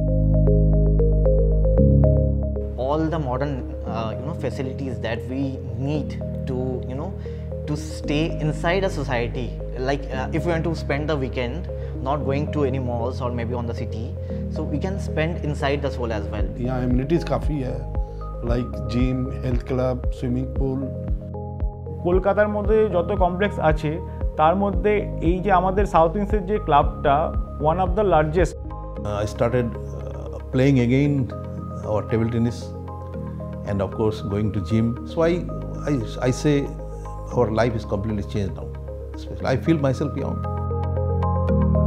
All the modern facilities that we need to to stay inside a society, like if we want to spend the weekend not going to any malls or maybe on the city, so we can spend inside the soul as well. यहाँ amenities काफ़ी है, like gym, health club, swimming pool. কলকাতার মধ্যে যত complex আছে তার মধ্যে এই যে আমাদের সাউথ উইংসের যে ক্লাবটা one of the largest. I started playing again our table tennis and of course going to gym. So I say our life is completely changed now. I feel myself young.